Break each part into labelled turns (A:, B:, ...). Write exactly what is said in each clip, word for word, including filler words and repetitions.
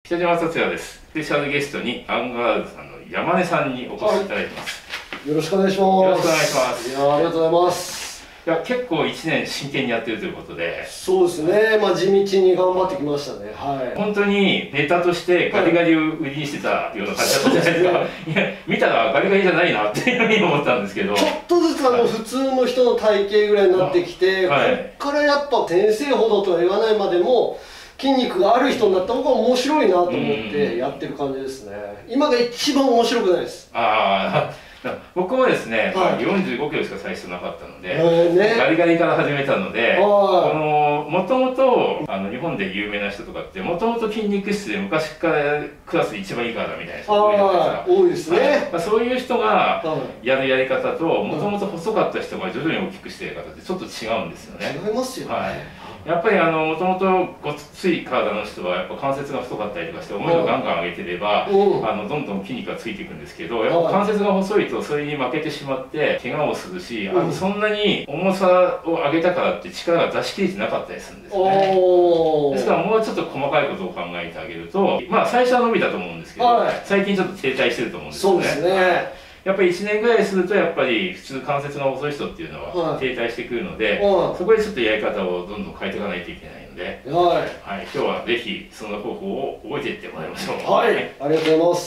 A: 北島達也です。スペシャルゲストにアンガールズさんの山根さんにお越しいただいてます。
B: はい、よろしくお願いします。よ
A: ろしくお願いします。
B: いや、ありがとうございます。
A: いや、結構いちねん真剣にやってるということで。
B: そうですね。まあ地道に頑張ってきましたね。はい。
A: 本当にネタとしてガリガリを売りにしてたような感じだったじゃないですか。はい、いや、見たらガリガリじゃないなっていうふうに思ったんですけど。
B: ちょっとずつあの、はい、普通の人の体型ぐらいになってきて、はい、こっからやっぱ先生ほどとは言わないまでも。筋肉がある人になった方が面白いなと思ってやってる感じですね。今が一番面白くないです。
A: ああ、僕もですね、はい、よんじゅうごキロしか最初なかったので、ね、ガリガリから始めたので、このもともとあの日本で有名な人とかってもともと筋肉質で昔からクラスで一番いいからだみたいな人が多いじゃないですか。
B: 多いですね。
A: まあ、そういう人がやるやり方と、もともと細かった人が徐々に大きくしてやる方ってちょっと違うんですよね。
B: 違いますよね。はい、
A: やっぱりあのもともとごっつい体の人はやっぱ関節が太かったりとかして重いのをガンガン上げてれば、あのどんどん筋肉がついていくんですけど、やっぱ関節が細いとそれに負けてしまって怪我をするし、あのそんなに重さを上げたからって力が出し切れてなかったりするんですよね。ですからもうちょっと細かいことを考えてあげると、まあ最初は伸びたと思うんですけど、はい、最近ちょっと停滞してると思うんですよね。
B: そうですね。
A: やっぱりいちねんぐらいするとやっぱり普通関節が細い人っていうのは停滞してくるので、はい、そこでちょっとやり方をどんどん変えていかないといけないので、はい、はい、今日はぜひその方法を覚えていってもらいましょう。
B: はい、はい、ありがとうございます。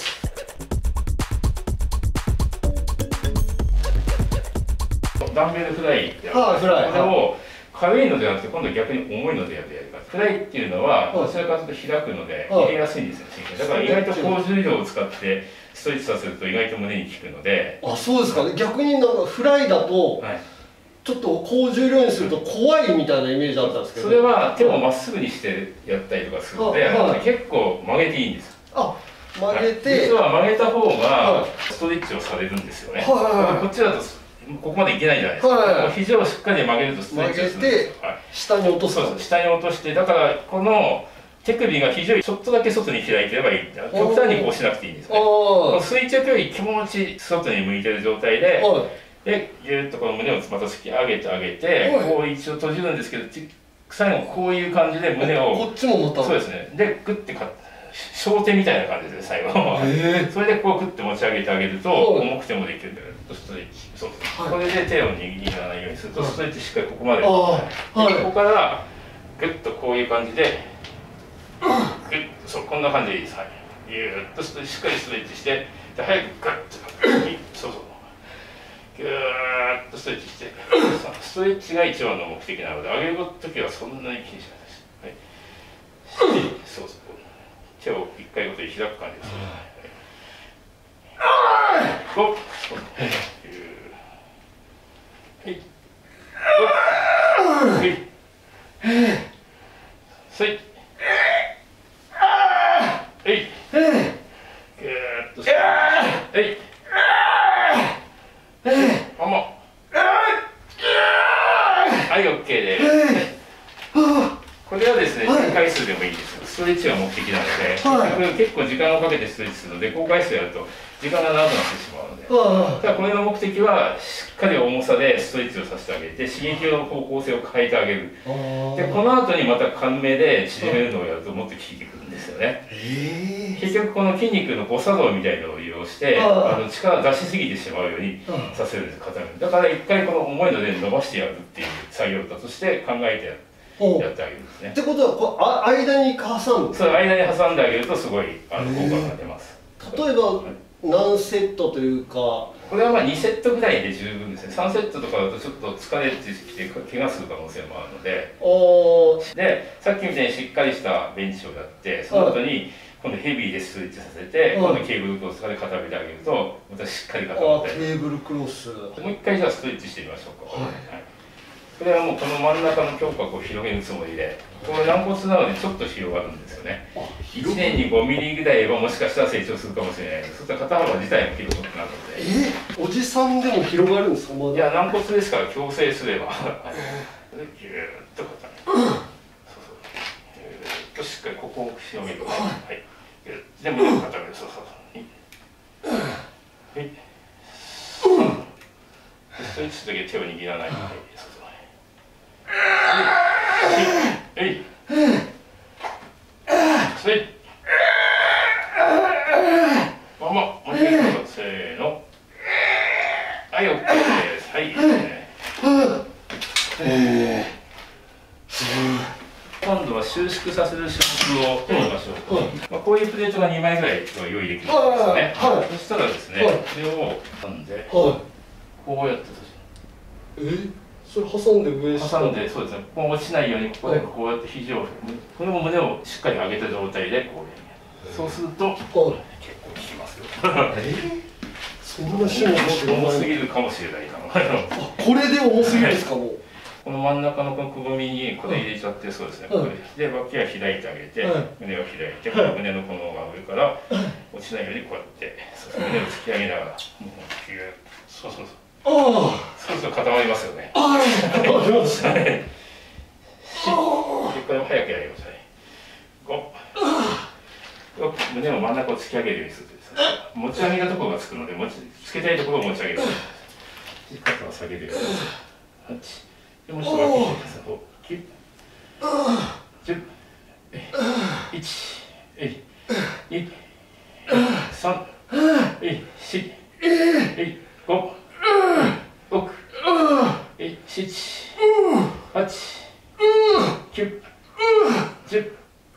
A: ダンベルフライってやる、
B: はい、フライ、
A: これを軽いのではなくて今度逆に重いのでやるやり方。フライっていうのはどちらかというと開くので入れやすいんですよ、神経。だから意外と高重量を使ってストレッチさせると意外と胸に効くので。
B: あ、そうですかね。逆になんかフライだと、はい、ちょっと高重量にすると怖いみたいなイメージあったんですけど、
A: それは手をまっすぐにしてやったりとかするので、はい、結構曲げていいんです。
B: あ、曲げて、
A: はい、実は曲げた方がストレッチをされるんですよね。はいはいはい、こっちだとここまでいけないじゃないですか。はいはい、肘をしっかり曲げるとストレッチをするんですよ。はい、
B: 下に落とす。
A: そうそう、下に落として、だからこの手首が肘よりちょっとだけ外に開いてればいい。極端にこうしなくていいんですね。垂直より気持ち外に向いてる状態で、でぎゅーっとこの胸をまた突き上げてあげて、こう一応閉じるんですけど、最後こういう感じで胸を
B: こっちもまた
A: そうですね。でグッてか小手みたいな感じで最後それでこうグッて持ち上げてあげると重くてもできるんだけど、ストレッチ、そうです。これで手を握らないようにするとストレッチしっかりここまで、ここからグッとこういう感じでグッと、そう、こんな感じでいいです。はい、ぎゅーっとしっかりストレッチして、で早くグッとそうそうぎゅーっとストレッチして、ストレッチが一番の目的なので、上げるときはそんなに気にしないです。はい、そうそう、手を一回ごとに開く感じです。はい、はいはい、そいえい、ぐーっとして、えい、あんま、はい、オッケーです。これはですね、回数でもいいです。ストレッチが目的なので、結構時間をかけてストレッチするので、高回数やると時間が長くなってしまうので、ただこれの目的はしっかり重さでストレッチをさせてあげて、刺激の方向性を変えてあげる。で、この後にまた緩めで縮めるのをやるともっと効いてくるんですよね。結局この筋肉の誤作動みたいなのを利用して、あの力を出しすぎてしまうようにさせるんです、肩に。だから一回この重いので伸ばしてやるっていう作業だとして考えてやる。やってあげるんですね。
B: ってことはこうあ間に挟む。
A: そう、間に挟んであげるとすごいあの効果が出ます。
B: 例えば何セットというか、こ
A: れはまあにセットぐらいで十分ですね。さんセットとかだとちょっと疲れてきて怪我する可能性もあるので、でさっきみたいにしっかりしたベンチをやって、その後に今度ヘビーでストレッチさせて、今度ケーブルクロスで固めてあげるとまたしっかり固まって。
B: ケーブルクロス。
A: もう一回じゃあストレッチしてみましょうか。はい、これはもうこの真ん中の胸郭を広げるつもりで、これ軟骨なのでちょっと広がるんですよね。いちねんにごミリぐらいはもしかしたら成長するかもしれないです。そうすると肩幅自体も広くなるので。
B: えー、おじさんでも広がるんですか？まだ。
A: いや、軟骨ですから矯正すればギューッと固める。そうそう、ギューッとしっかりここを広げる。はい、全部固める。そうそうそう、はい、ストレッチだけ手を握らないので、そうそう、えい、それ、 縮させる種目をやりましょう。まあこういうプレートがにまいぐらいは用意できるんですね。そしたらですね、これを挟んで、こうやって
B: え、それ挟んで上下
A: 挟んで、そうですね、こう落ちないようにここでこうやって肘を、これも胸をしっかり上げた状態でこう、そうすると結構効きますよ。
B: そんな種目
A: 重すぎるかもしれないな。
B: これで重すぎるですかもう。
A: この真ん中のこのくぼみにこれ入れちゃって、そうですね、これで脇は開いてあげて、胸を開いて、この胸のこのが上から落ちないようにこうやって、胸を突き上げながら、もうギューッ、そうそうそう。そうすると固まりますよね。
B: ああ、固まります。
A: これも早くやりましょうね。ご。胸を真ん中を突き上げるようにするとですね、持ち上げたところがつくので、持ちつけたいところを持ち上げる。肩を下げるように。はち。でもう一度脇にしてください。きゅう。じゅう。いち。に。さん。し。ご。ろく。しち。はち。きゅう。じゅう。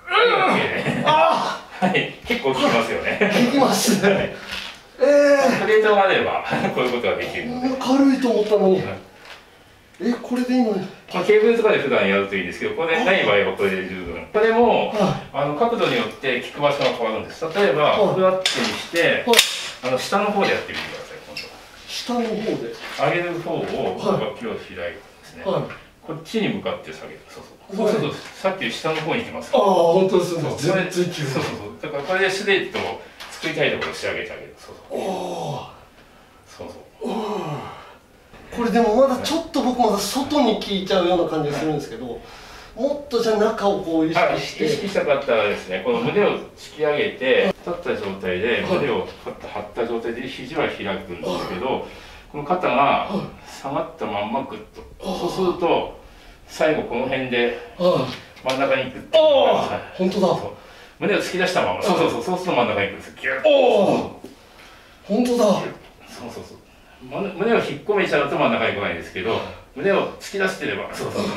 A: はい、結構効きますよね。
B: 効きますね。
A: ええ。プレートがあればこういうことができるので。
B: 軽いと思ったのに。え、これで今。
A: まあケーブルとかで普段やるといいんですけど、これない場合はこれで十分。これもあの角度によって効く場所が変わるんです。例えばフラットにしてあの下の方でやってみてください。今度。
B: 下の方で。
A: 上げる方を脇を開いてですね。こっちに向かって下げる。そうそう。そうするとさっき下の方に行きます。
B: ああ、本当ですね。
A: 全然そうそうそう。だからこれでスレッドを作りたいところを仕上げてあげる。そうそう。そうそう。
B: これでもまだちょっと僕まだ外に効いちゃうような感じがするんですけど、もっとじゃあ中をこう意識して。
A: 意識したかったらですね、この胸を突き上げて立った状態で胸を張った状態で肘は開くんですけど、この肩が下がったまんまグッと。そうすると最後この辺で真ん中にいくっていう。
B: 本当だ。
A: 胸を突き出したまま。そうそうそう。そうすると真ん中にいくんです。ギュッ。
B: 本当だ。
A: そうそうそう。胸を引っ込めちゃうと真ん中に来ないんですけど、胸を突き出してれば。そうそうそう。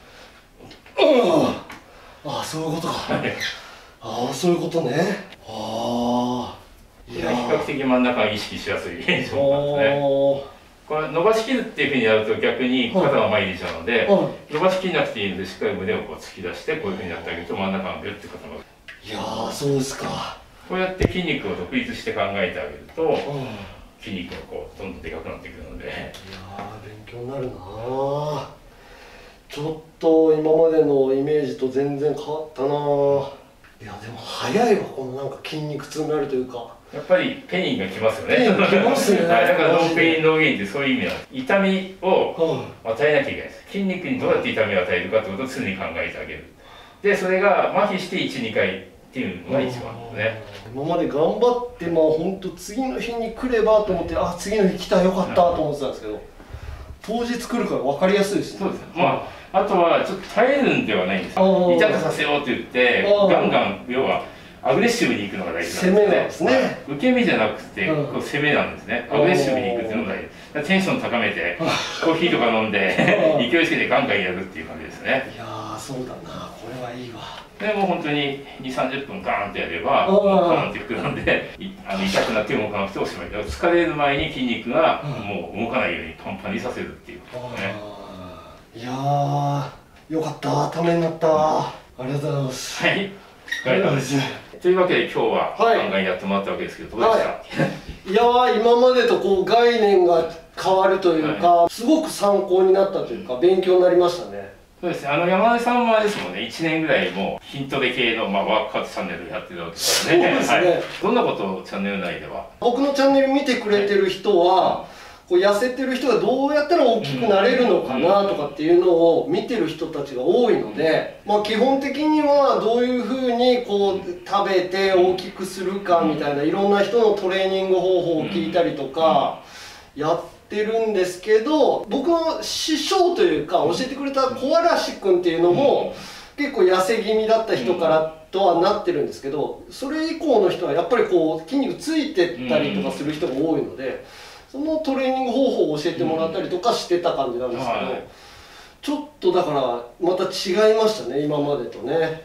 B: ああ、そういうことか。ああ、そういうことね。ああ。
A: 比較的真ん中が意識しやすい現象なんですね。これ伸ばしきるっていうふうにやると逆に肩が前に出ちゃうので、伸ばしきんなくていいのでしっかり胸をこう突き出してこういうふうにやってあげると真ん中がビュッて固まる。
B: いやー、そうですか。
A: こうやって筋肉を独立して考えてあげると筋肉がこうどんどんでかくなってくるので。いや
B: ー、勉強になるなー。ちょっと今までのイメージと全然変わったなー。いやでも早いわ、このなんか筋肉痛になるというか。
A: やっぱりペインがきますよね。
B: ペインきますね。
A: だからノーペインノーゲインってそういう意味なんです。痛みを与えなきゃいけないです。筋肉にどうやって痛みを与えるかってことを常に考えてあげる。でそれが麻痺していち、にかいっていうのが一番ですね。
B: 今まで頑張ってまあ本当次の日に来ればと思って、あ次の日来たらよかったと思ってたんですけど、当日来るから分かりやすいですね。
A: そうです。まああとはちょっと耐えるんではないんですよ。痛くさせようって言ってガンガン要はアグレッシブに行くのが大事なんですね。
B: 攻めなんですね。
A: 受け身じゃなくて、こう攻めなんですね。アグレッシブに行くっていうのが大事。テンション高めて、コーヒーとか飲んで、勢いつけてガンガンやるっていう感じですね。
B: いやー、そうだな、これはいいわ。
A: でもう本当にに、さんじゅっぷんガーンってやれば、ガーンって膨らんで、あの痛くなって動かなくておしまい。疲れる前に筋肉がもう動かないようにパンパンにさせるっていうことですね。
B: いやー、よかった、ためになった。ありがとうございます。
A: はい。というわけで今日はガンガンやってもらったわけですけど、どうでした？
B: いやー、今までとこう概念が変わるというか、すごく参考になったというか、勉強になりましたね。
A: そうですね、あの山根さんはですもんね、いちねんぐらいもう筋トレ系の、まあ、ワークアウトチャンネルやってるわけですね。
B: そうですね。
A: どんなことをチャンネル内では？
B: 僕のチャンネル見てくれてる人は、こう痩せてる人がどうやったら大きくなれるのかなとかっていうのを見てる人たちが多いので、まあ基本的にはどういうふうにこう食べて大きくするかみたいないろんな人のトレーニング方法を聞いたりとかやってるんですけど、僕の師匠というか教えてくれた小嵐君っていうのも結構痩せ気味だった人からとはなってるんですけど、それ以降の人はやっぱりこう筋肉ついてったりとかする人が多いので、そのトレーニング方法を教えてもらったりとかしてた感じなんですけど、ちょっとだからまた違いましたね、今までとね。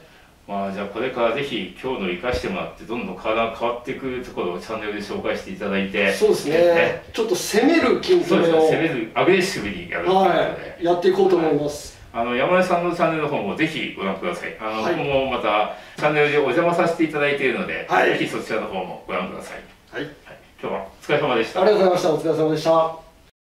A: まあじゃあこれからぜひ今日の生かしてもらってどんどん体が変わっていくところをチャンネルで紹介していただいて、
B: そうですね、ね、ちょっと攻める筋トレを、
A: 攻めるアグレッシブにやるということで、はい、
B: やっていこうと思います。
A: はい、あの山根さんのチャンネルの方もぜひご覧ください。あの、はい、僕もまたチャンネルでお邪魔させていただいているので、はい、ぜひそちらの方もご覧ください。はい、はい、今日はお疲れ様でした。
B: ありがとうございました。お疲れ様でした。